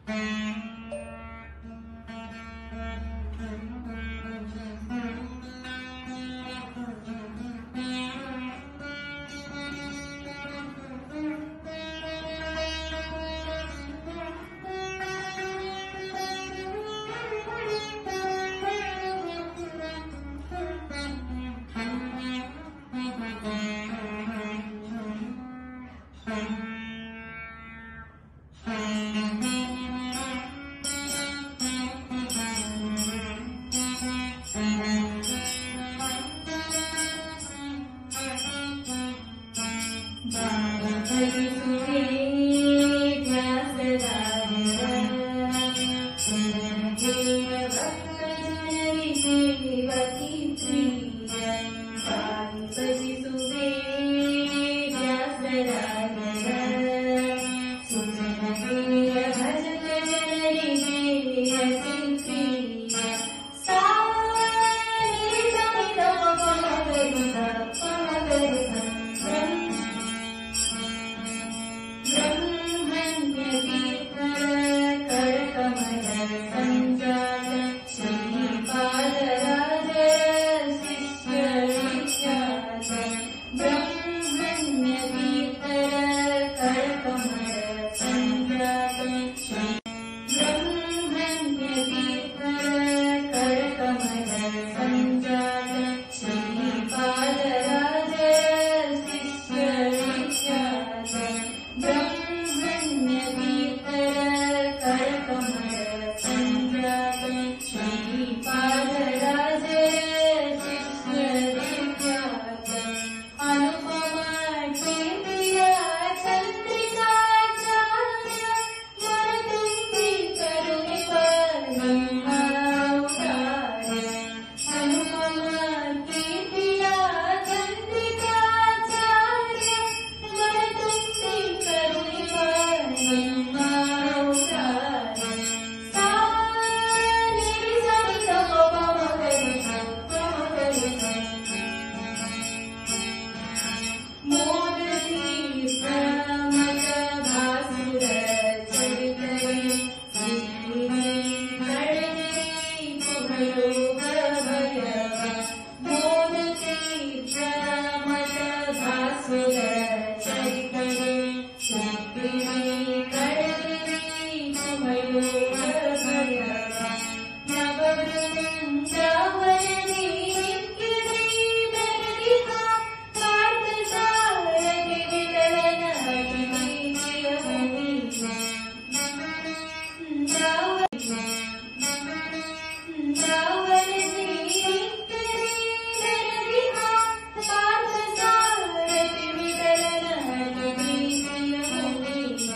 Thank you.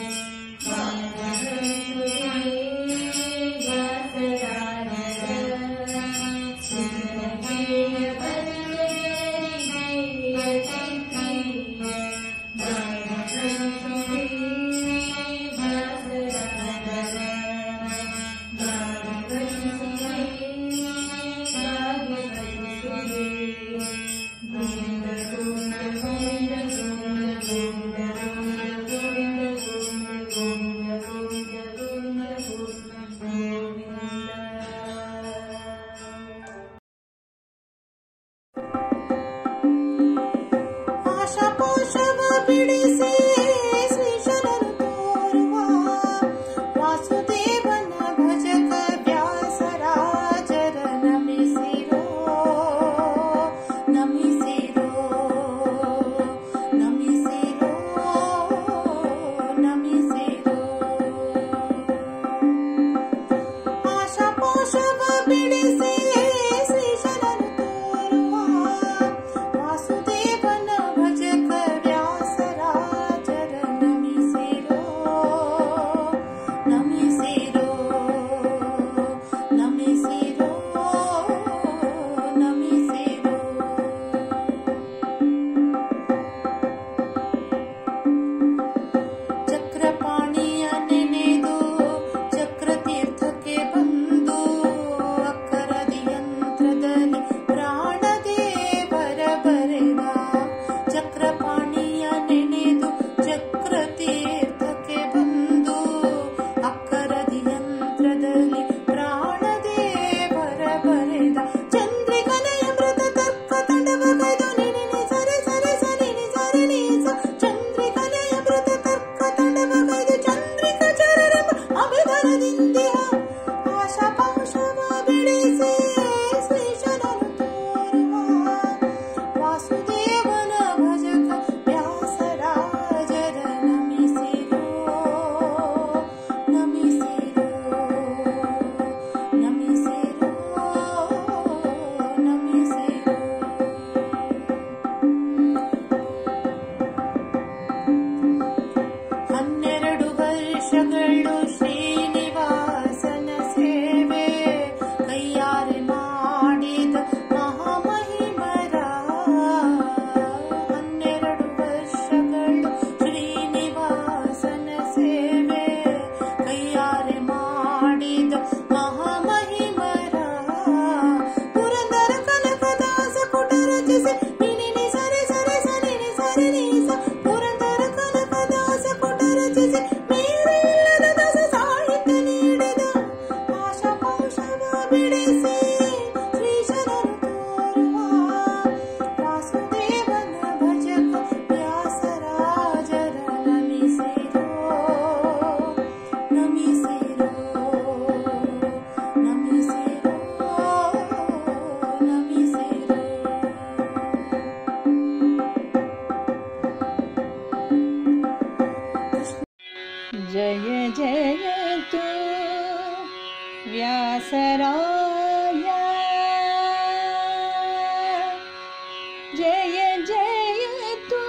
व्यासराय जय जय तु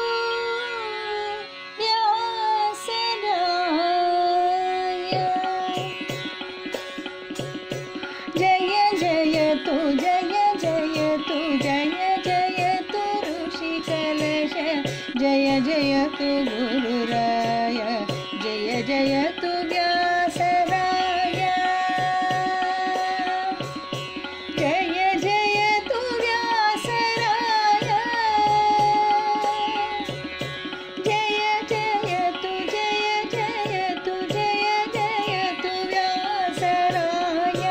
व्यासराय जय जय तु जय जय तु जय जय तु ऋषिकलश जय जय तु गुरुराय जय जय तु व्यासराय जय जय तु व्यासराय जय जय तु जय जय तु जय जय तु व्यासराय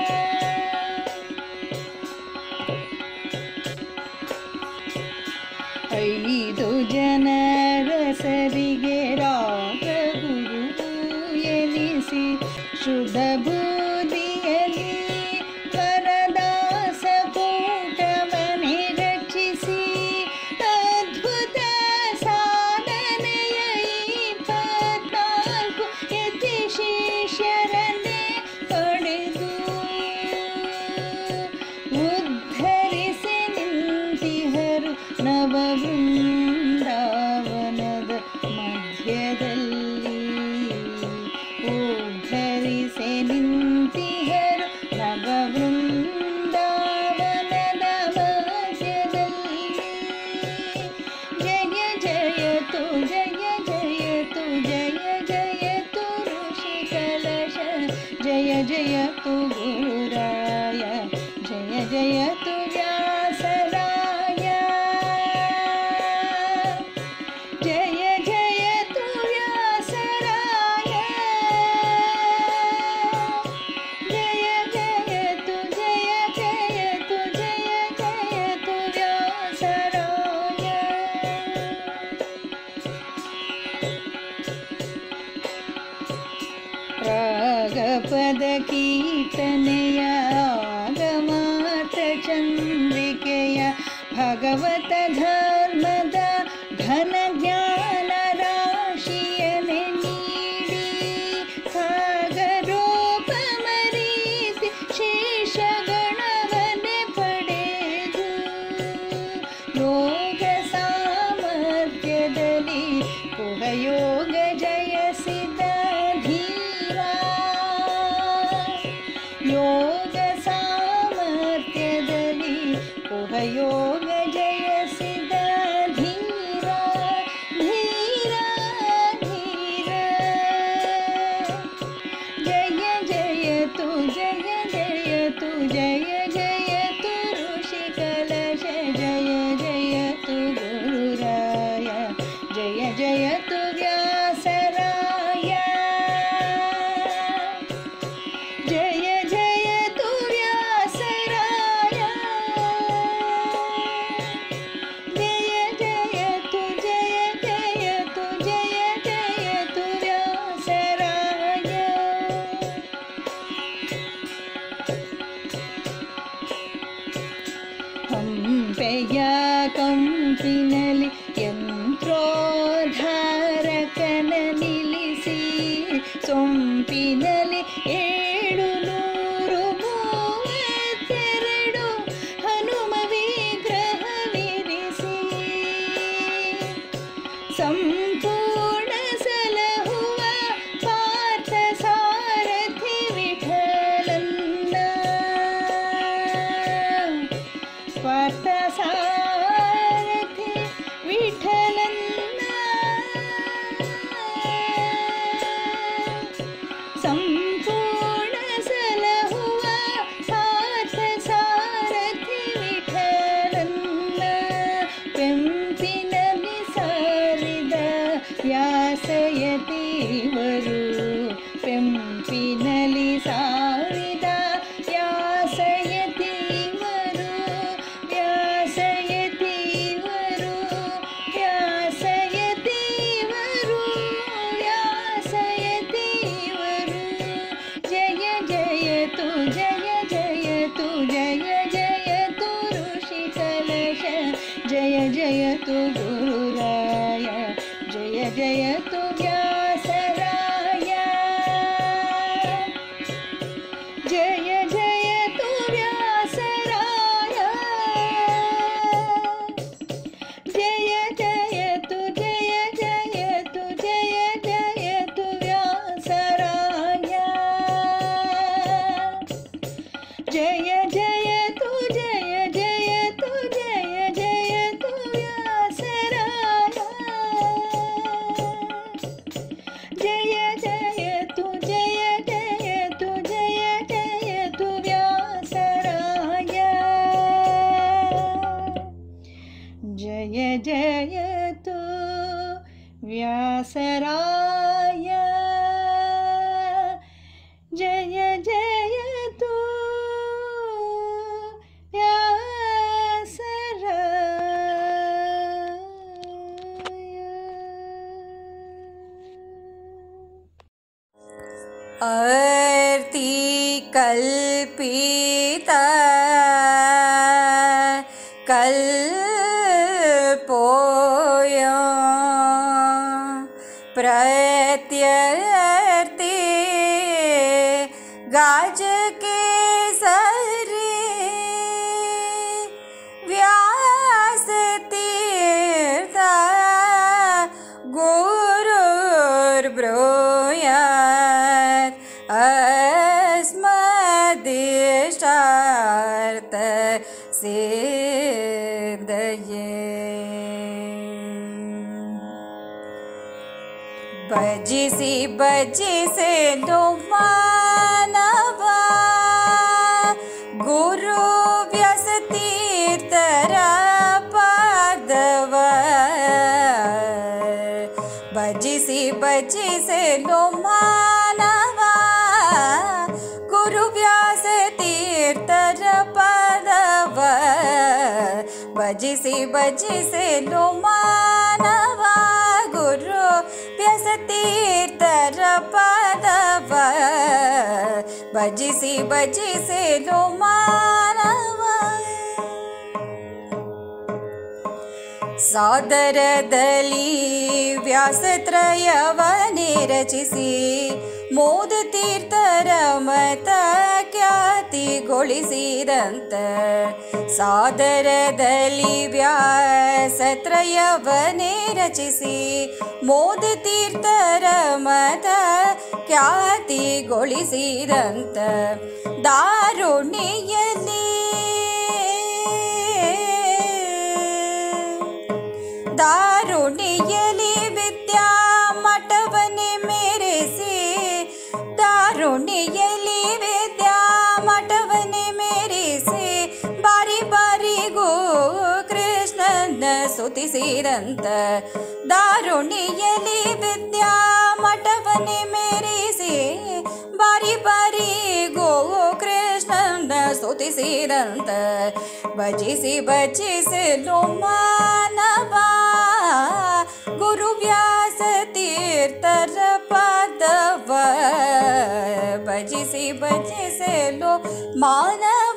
ಐದು ಜನರ ಸರಿಗೆ ರಾಗ ಗುರು ಎನಿಸಿ ಶುದ್ಧ ಬುದ್ಧಿಯಲ್ಲಿ ವರದಾಸ ಕೂಟವನೆ ರಚಿಸಿ ಅದ್ಭುತ ಸಾಧನೆಯ ಇಪ್ಪತ್ನಾಲ್ಕು ಯತಿ ಶಿಷ್ಯರನ್ನೇ ಪಡೆದು ಉದ್ಧರಿಸಿ ನಿಂತಿಹರು ನವ ವೃಂದಾವನದ ಮಧ್ಯದಲ್ಲಿ ಉದ್ಧರಿಸಿ ನಿಂತಿಹರು ನವ ವೃಂದಾವನದ ಮಧ್ಯದಲ್ಲಿ ಜಯ ಜಯ ತು ಜಯ ಜಯ ತು ಜಯ ಜಯ ತು ಋಷಿ ಕಲಶ ಜಯ ಜಯ ತು ಗುರುರಾಯ ಜಯ ಜಯ ತು ವ್ಯಾಸರಾಯ ಜಯ ಜಯ ತು ವ್ಯಾಸರಾಯ ಜಯ ಜಯ ತು ಜಯ ಜಯ ತು ಜಯ ಜಯ ತು ವ್ಯಾಸರಾಯ ರಾಗಪದ ಕೀರ್ತನೆಯ ಆಗಮಾತ ಚಂದ್ರಿಕೆಯ ಭಗವತ ಧರ್ಮದ ಘನ ಜ್ಞಾನ ರಾಶಿಯನೆ ನೀಡಿ ಸಾಗರೋಪ ಮರೀತಿ ಶೇಷಗಣವನೆ ಪಡೆದು ಯೋಗ ಸಾಮರ್ಥ್ಯದಲ್ಲಿ ಕುಹಯೋಗ ಜಯಸಿದ ಧೀರ ಯೋಗ ಸಾಮರ್ಥ್ಯದಲ್ಲಿ ಕುಹಯೋಗ ಜಯಸಿದ ಧೀರ ಧೀರ ಧೀರ ಜಯ ಜಯ ತು ಜಯ ಜಯ ತು ಜಯ ಜಯ ತು ಋಷಿ ಕಲಶ ಜಯ ಜಯ ತು ಗುರುರಾಯ ಜಯ ಜಯ ತು ವ್ಯಾಸರಾಯ ಜಯ ಜಯ ತು ವ್ಯಾಸರಾಯ ಜಯ ಜಯ ತು ಜಯ ಜಯ ತು ಜಯ ಜಯ ತು ವ್ಯಾಸರಾಯ ಹಂಪೆಯ ಕಂಪಿನಲಿ ಯಂತ್ರೋದ್ಧಾರಕನ ನಿಲ್ಲಿಸಿ ಸೊಂಪಿನಲಿ ಏಳು ನೂರು ಮೂವತ್ತೆರಡು ಹನುಮ ವಿಗ್ರಹವಿರಿಸಿ ಸಂಪೂರ್ಣ ಸಲಹುವ ಪಾರ್ಥ ಸಾರಥಿ ವಿಠಲನ್ನ ಪಾರ್ಥ ಸಾರಥಿ ವಿಠಲನ್ನ ಸಂಪೂರ್ಣ ಸಲಹುವ ಪಾರ್ಥ ಸಾರಥಿ ವಿಠಲನ್ನ ಪೆಂಪಿನಲ್ಲಿ ಸಾರಿದ ವ್ಯಾಸಯತಿವರು ಪೆಂಪಿನಲ್ಲಿ ಸಾರಿದ ವ್ಯಾಸಯತಿವರು ವ್ಯಾಸಯತಿವರು ವ್ಯಾಸಯತಿವರು ವ್ಯಾಸಯತಿವರು ಜಯ ಜಯ ತು ಜಯ ಜಯ ತು ಜಯ ಜಯ ತು ಋಷಿ ಕಲಶ ಜಯ ಜಯ ತು ಗುರುರಾಯ ಜಯ ಜಯ ತು ವ್ಯಾಸರಾಯ ಜಯ जयतु व्यासराय जय जयतु अर्ति कल्पिता कल्पोऽयं प्रत्यर्थे गाजकेसरी व्यासतीर्था गुरुर्ब्रूयात् अस्मदिष्टार्थ सिद्धये। बजिसि बजिसे लो मानवा गुरु व्यासतीर्थर पादव बजिसि बजिसे लो मानवा गुरु व्यासतीर्थर पादव बजिसि बजिसे लो मानवा गुरु व्यासतीर्थर पादव बजिसि बजिसे लो मानवा। ಸಾದರದಲ್ಲಿ ವ್ಯಾಸತ್ರಯವನೇ ರಚಿಸಿ ಮೋದ ತೀರ್ಥರ ಮತ ಖ್ಯಾತಿಗೊಳಿಸಿದಂತ ಸಾದರದಲ್ಲಿ ವ್ಯಾಸತ್ರಯವನೇ ರಚಿಸಿ ಮೋದ ತೀರ್ಥರ ಮತ ಖ್ಯಾತಿಗೊಳಿಸಿದಂತ ದಾರುಣಿಯಲ್ಲಿ दारुणियली विद्या मठवने मेरे से दारुणियली विद्या मठवने मेरे से बारी बारी गो कृष्णन स्तुतिಸಿದಂತ दारुणियली विद्या मठवने मेरे से बारी बारी गो कृष्णन स्तुतिಸಿದಂತ भजिसि भजिसे लो मानवा गुरु व्यास तीर्थर पादव भजिसि भजिसे लो मानव।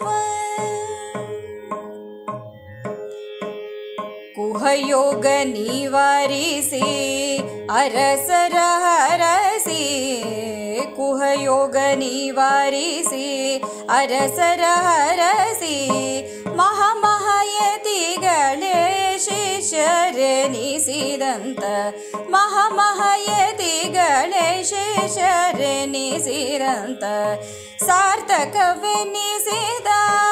कुहयोग निवारिसि अरसर हरसि कुहयोग निवारिसि अरसर हरसि महामहयतिगळे ಶಿಷ್ಯರೆನಿಸಿದಂತ ಮಹಾಮಹಯತಿಗಳೆ ಶಿಷ್ಯರೆನಿಸಿದಂತ ಸಾರ್ಥಕವೆನಿಸಿದ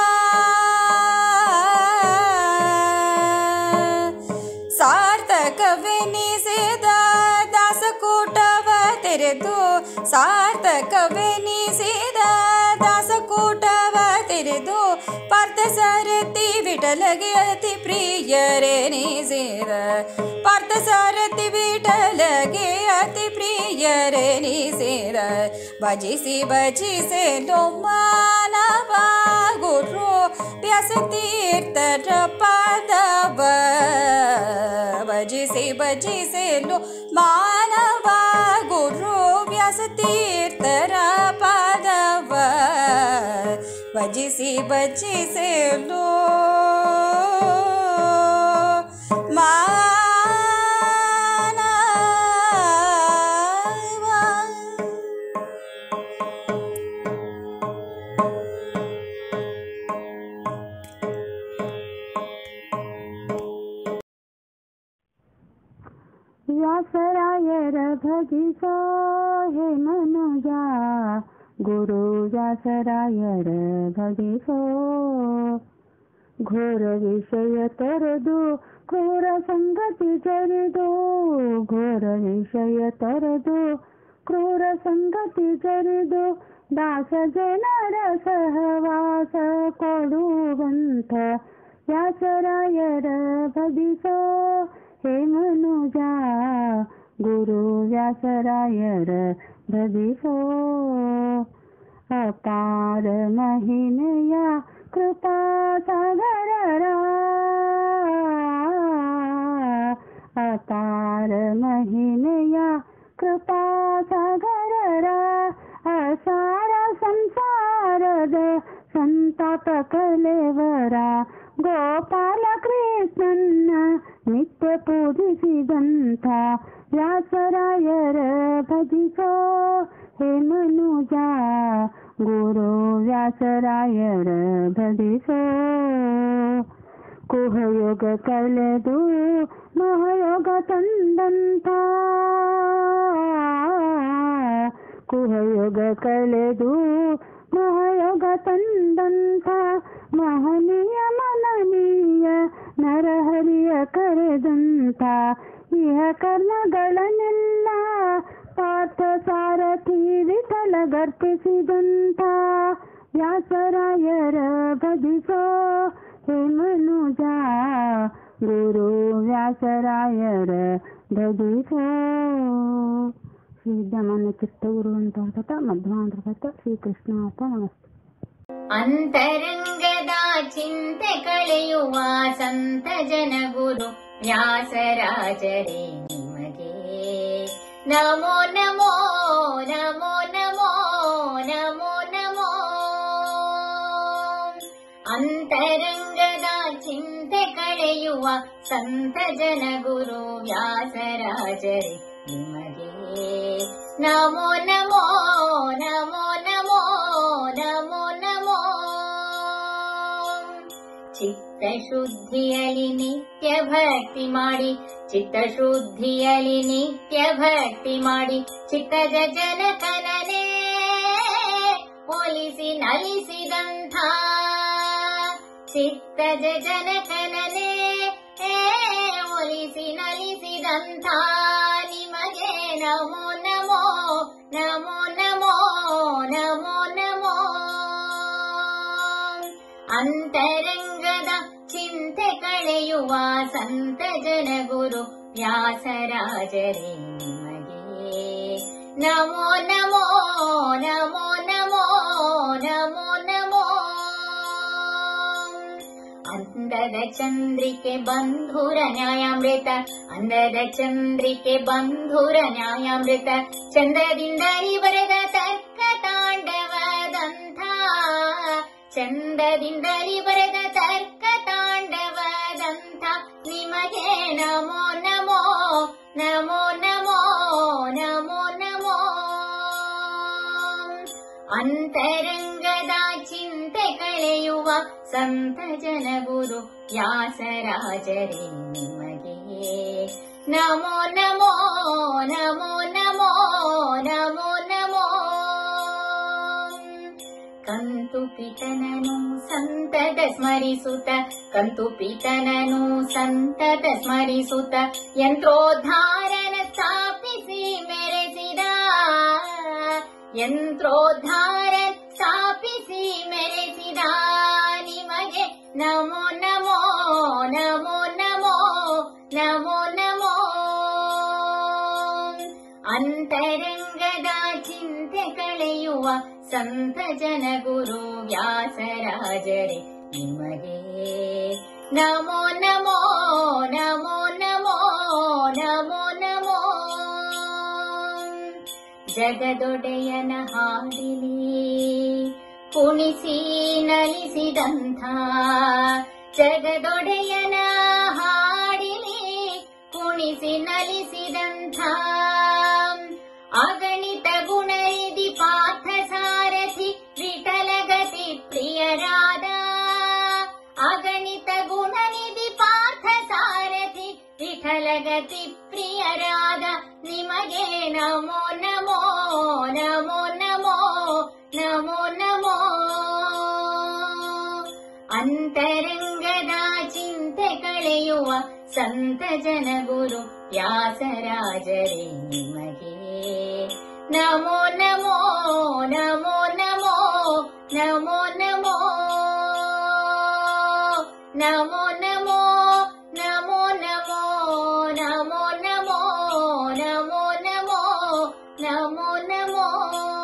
ಸಾರ್ಥಕವೆನಿಸಿದ ದಾಸಕೂಟವ ತೆರೆದು ಸಾರ್ಥಕವೆನಿಸಿದ ದಾಸಕೂಟವ ತೆರೆದು ಪಾರ್ಥಸಾರಥಿ ವಿಠಲಗೆ ಅತಿ ಪ್ರಿಯರೆನಿಸಿದ ಪಾರ್ಥಸಾರಥಿ ವಿಠಲಗೆ ಅತಿ ಪ್ರಿಯರೆನಿಸಿದ ಭಜಿಸಿ ಭಜಿಸೆ ಲೋ ಮಾನವ ಗುರು ವ್ಯಾಸತೀರ್ಥರ ಪಾದವ ಭಜಿಸಿ ಭಜಿಸೆ ಲೋ ಮಾನವ ಗುರು ವ್ಯಾಸತೀರ್ಥರ ಪಾದವ ಭಜಿಸಿ ಭಜಿಸೆ ಲೋ ವ್ಯಾಸರಾಯರ ಭಜಿಸೋ ಹೇ ಮನುಜ ಗುರು ವ್ಯಾಸರಾಯರ ಭಜಿಸೋ ಘೋರ ವಿಷಯ ತೊರೆದು ಕ್ರೂರ ಸಂಗತಿ ಜರಿದು ಘೋರ ವಿಷಯ ತೊರೆದು ಕ್ರೂರ ಸಂಗತಿ ಜರಿದು ದಾಸ ಜನರ ಸಹವಾಸ ಕೊಡುವಂತ ವ್ಯಾಸರಾಯರ ಭಜಿಸೋ हे मनुजा गुरु व्यासरायर भजिसो अपार महिमया कृपा सागररा अपार महिमया कृपा सागररा असार संसाರದ ಸಂತಾಪ ಕಲೆವರ ಗೋಪಾಲ ಕೃಷ್ಣನ್ನ ನಿತ್ಯ ಪೂಜಿಸಿದಂಥ ವ್ಯಾಸರಾಯರ ಭಜಿಸೋ ಹೇ ಮನುಜ ಗುರು ವ್ಯಾಸರಾಯರ ಭಜಿಸೋ ಕುಹಯೋಗ ಕಳೆದು ಮಹಾಯೋಗ ತಂದಂಥ ಕುಹಯೋಗ ಕಳೆದು ಮಹಾಯೋಗ ತಂದಂಥ ಮಹನೀಯ ಮನನೀಯ ನರಹರಿಯ ಕರೆದಂಥ ಇಹ ಕರ್ಮಗಳನ್ನೆಲ್ಲ ಪಾರ್ಥ ಸಾರಥಿ ವಿಠಲಗರ್ಪಿಸಿದಂಥ ವ್ಯಾಸರಾಯರ ಭಜಿಸೋ ಹೇ ಮನುಜ ಗುರು ವ್ಯಾಸರಾಯರ ಭಜಿಸೋ. ಶ್ರೀ ವಿದ್ಯಮಾನ್ಯ ಚಿತ್ತಗುರು ಅಂತರ್ಗತ ಮಧ್ವಾಂತರ್ಗತ ಶ್ರೀಕೃಷ್ಣ ಅಪ್ಪ ನಮಸ್ತೆ. ಅಂತರಂಗದ ಚಿಂತೆ ಕಳೆಯುವ ಸಂತ ಜನ ಗುರು ವ್ಯಾಸರಾಜರೇ ನಿಮಗೆ ನಮೋ ನಮೋ ನಮೋ ನಮೋ ನಮೋ ನಮೋ. ಅಂತರಂಗದ ಚಿಂತೆ ಕಳೆಯುವ ಸಂತ ಜನ ಗುರು ವ್ಯಾಸರಾಜರೇ ನಿಮಗೆ ನಮೋ ನಮೋ ನಮೋ ನಮೋ ನಮೋ ನಮೋ. ಚಿತ್ತಶುದ್ಧಿಯಲ್ಲಿ ನಿತ್ಯ ಭಕ್ತಿ ಮಾಡಿ ಚಿತ್ತಶುದ್ಧಿಯಲ್ಲಿ ನಿತ್ಯ ಭಕ್ತಿ ಮಾಡಿ ಚಿತ್ತದ ಜನಕನನೇ ಒಲಿಸಿ ನಲಿಸಿದಂಥ ಚಿತ್ತದ ಜನಕನನೇ ಒಲಿಸಿ ನಲಿಸಿದಂಥ ನಿಮಗೆ ನಮೋ ನಮೋ ನಮೋ ನಮೋ ನಮೋ ನಮೋ. ಅಂತರಂಗದ ಚಿಂತೆ ಕಳೆಯುವ ಸಂತ ಜನ ಗುರು ವ್ಯಾಸರಾಜರೇ ನಿಮಗೆ ನಮೋ ನಮೋ ನಮೋ ನಮೋ ನಮೋ ನಮೋ. ಅಂದದ ಚಂದ್ರಿಕೆ ಬಂಧುರ ನ್ಯಾಯಾಮೃತ ಅಂದದ ಚಂದ್ರಿಕೆ ಬಂಧುರ ನ್ಯಾಯಾಮೃತ ಚಂದದಿಂದರಿ ಬರೆದ ತರ್ಕ ತಾಂಡವದಂಥ ಚಂದದಿಂದರಿ ಬರೆದ ತರ್ಕ ತಾಂಡವದಂಥ ನಿಮಗೆ ನಮೋ ನಮೋ ನಮೋ ನಮೋ ನಮೋ ನಮೋ. ಅಂತರಂಗದ ಚಿಂತೆ ಕಳೆಯುವ ಸಂತ ಜನ ಗುರು ವ್ಯಾಸರಾಜರೇ ನಿಮಗೆ ನಮೋ ನಮೋ ನಮೋ ನಮೋ ನಮೋ ನಮೋ. ಕಂತು ಪಿತನನು ಸಂತತ ಸ್ಮರಿಸುತ್ತ ಕಂತು ಪಿತನನು ಸಂತತ ಸ್ಮರಿಸುತ್ತ ಯಂತ್ರೋದ್ಧಾರನ ಸ್ಥಾಪಿಸಿ ಮೆರೆಸಿದ ಯಂತ್ರೋದ್ಧಾರ ಸ್ಥಾಪಿಸಿ ಮೆರೆಸಿದ ನಿಮಗೆ ನಮೋ ನಮೋ ನಮೋ ನಮೋ ನಮೋ ನಮೋ. ಅಂತರಂಗದ ಚಿಂತೆ ಕಳೆಯುವ ಸಂತ ಜನ ಗುರು ವ್ಯಾಸರಾಜರೇ ನಿಮಗೆ ನಮೋ ನಮೋ ನಮೋ ನಮೋ ನಮೋ ನಮೋ. ಜಗದೊಡೆಯನ ಹಾಡಿಲಿ ಕುಣಿಸಿ ನಲಿಸಿದಂಥ ಜಗದೊಡೆಯನ ಹಾಡಿಲಿ ಕುಣಿಸಿ ನಲಿಸಿದಂಥ ಅಗಣಿತ ಗುಣರಿದಿ ಪಾರ್ಥ ಸಾರಥಿ ವಿಠಲಗತಿ ಪ್ರಿಯರಾದ ಅಗಣಿತ ಗುಣನಿಧಿ ಪಾರ್ಥ ಸಾರಥಿ ವಿಠಲಗತಿ ಪ್ರಿಯರಾದ ನಿಮಗೆ ನಮೋ ನಮೋ ನಮೋ ನಮೋ ನಮೋ ನಮೋ. ಅಂತರಂಗದ ಚಿಂತೆ ಕಳೆಯುವ ಸಂತ ಜನ ಗುರು ವ್ಯಾಸರಾಜರೇ ನಿಮಗೆ ನಮೋ ನಮೋ ನಮೋ ನಮೋ ನಮೋ ನಮೋ ನಮೋ ನಮೋ ನಮೋ ನಮೋ नमो नमो